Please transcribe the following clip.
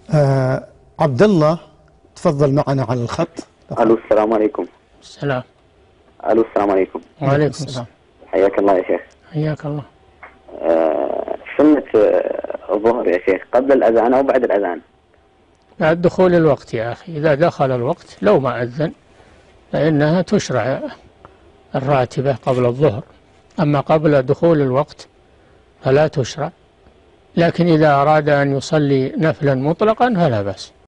عبد الله، تفضل معنا على الخط. الو السلام عليكم. السلام. الو السلام عليكم. وعليكم السلام. حياك الله يا شيخ. حياك الله. سنة الظهر يا شيخ قبل الأذان أو بعد الأذان؟ بعد دخول الوقت يا أخي، إذا دخل الوقت لو ما أذن فإنها تشرع الراتبة قبل الظهر، أما قبل دخول الوقت فلا تشرع، لكن إذا أراد أن يصلي نفلا مطلقا فلا بأس.